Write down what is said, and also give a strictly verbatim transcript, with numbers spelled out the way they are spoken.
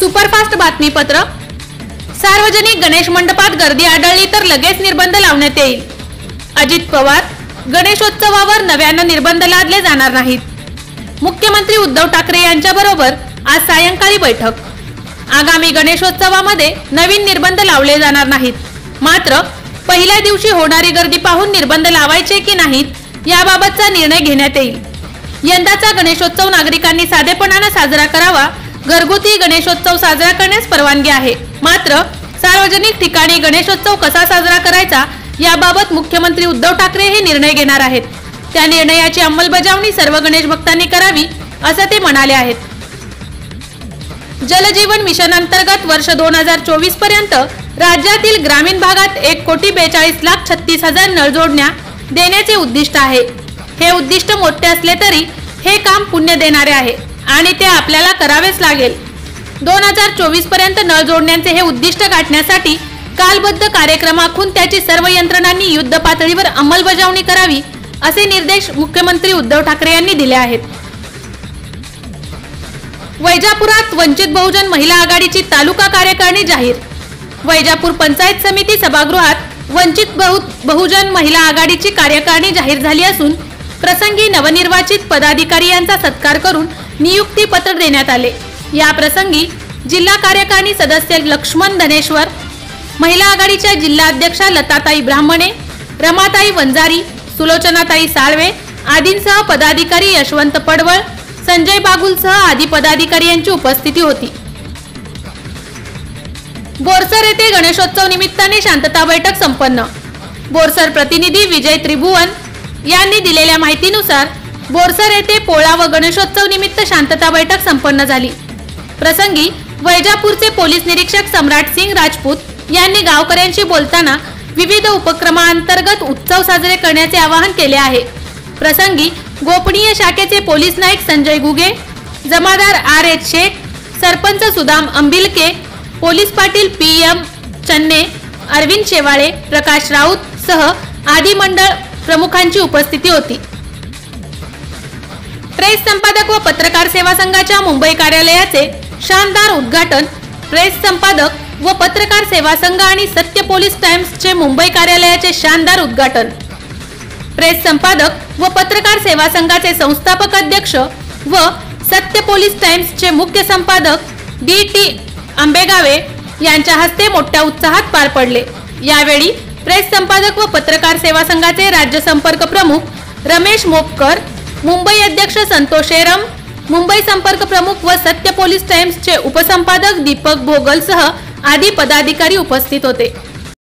Superfast बातमीपत्र। सार्वजनिक गणेश मंडपात गर्दी आढळली तर लगेच निर्बंध लावण्यात येईल। अजित पवार, गणेशोत्सवावर नव्यानं निर्बंध लादले जाणार नाहीत। मुख्यमंत्री उद्धव ठाकरे यांच्याबरोबर आज सायंकाळी बैठक। आगामी गणेशोत्सवामध्ये नवीन निर्बंध लावले जाणार नाहीत, मात्र पहिल्या दिवशी होणारी गर्दी पाहून निर्बंध लावायचे की नाहीत याबाबतचा निर्णय घेण्यात येईल। यंदाचा गणेशोत्सव नागरिकांनी साधेपणाने साजरा करावा। घरगुती गणेशोत्सव साजरा करण्यास परवानगी आहे, मात्र सार्वजनिक ठिकाणी गणेशोत्सव कसा साजरा करायचा याबाबत मुख्यमंत्री उद्धव ठाकरे हे निर्णय घेणार आहेत। त्या निर्णयाची अंमलबजावणी सर्व गणेश भक्तांनी करावी असं ते म्हणाले आहेत। जलजीवन मिशन अंतर्गत वर्ष दोन हजार चोवीस पर्यंत राज्यातील ग्रामीण भागात एक कोटी बेचाळीस लाख छत्तीस हजार नळ जोडण्या देण्याचे उद्दिष्ट आहे। हे उद्दिष्ट मोठे असले तरी हे काम पुण्य देणारे आहे आणि ते आपल्याला करावेच लागेल। दोन हजार चोवीस पर्यंत नळ जोडण्याचे हे उद्दिष्ट गाठण्यासाठी कालबद्ध कार्यक्रम आखून त्याची सर्व यंत्रणांनी युद्ध पातळीवर अंमलबजावणी करावी असे निर्देश मुख्यमंत्री उद्धव ठाकरे यांनी दिले आहेत। वैजापुरात वंचित बहुजन महिला आघाडीची तालुका कार्यकारिणी जाहीर। वैजापूर पंचायत समिती सभागृहात वंचित बहुजन महिला आघाडीची कार्यकारिणी जाहीर झाली असून प्रसंगी नवनिर्वाचित पदाधिकारी यांचा सत्कार करून नियुक्ती पत्र देण्यात आले। या प्रसंगी जिल्हा कार्यकारिणी सदस्य लक्ष्मण धनेश्वर, महिला आघाडीच्या जिल्हा अध्यक्षा लताताई ब्राह्मणे, रमाताई वंजारी, सुलोचनाताई साळवे आदींसह पदाधिकारी यशवंत पडवळ, संजय बागुलसह आदी पदाधिकारी यांची उपस्थिती होती। बोरसर येथे गणेशोत्सव निमित्ताने शांतता बैठक संपन्न। बोरसर प्रतिनिधी विजय त्रिभुवन यांनी दिलेल्या माहितीनुसार बोरसर येथे पोळा व गणेशोत्सव निमित्त शांतता बैठक संपन्न झाली। प्रसंगी वैजापूरचे पोलीस निरीक्षक सम्राट सिंग राजपूत यांनी गावकऱ्यांशी बोलताना विविध उपक्रमांतर्गत उत्सव साजरे करण्याचे आवाहन केले आहे। प्रसंगी गोपनीय शाखेचे पोलीस नाईक संजय गुगे, जमादार R H Shaikh, sarpanch Sudam Ambilke, police Patil P M Channe, Arvind Shewale, Prakash Raut सह आदी मंडळ प्रमुखांची उपस्थिती होती। प्रेस संपादक व पत्रकार सेवा संघाच्या मुंबई कार्यालयाचे शानदार उद्घाटन। प्रेस संपादक व पत्रकार सेवा संघ आणि सत्य पोलीस टाइम्सचे मुंबई कार्यालयाचे शानदार उद्घाटन। प्रेस संपादक व पत्रकार सेवा संघाचे संस्थापक अध्यक्ष व सत्य पोलीस टाइम्सचे मुख्य संपादक डी टी आंबेगावे यांच्या हस्ते मोठ्या उत्साहात पार पडले। यावेळी प्रेस संपादक व पत्रकार सेवा संघाचे राज्य संपर्क प्रमुख रमेश मोपकर, मुंबई अध्यक्ष संतोष एरम, मुंबई संपर्क प्रमुख व सत्य पोलीस टाइम्सचे उपसंपादक दीपक भोगल सह आदी पदाधिकारी उपस्थित होते।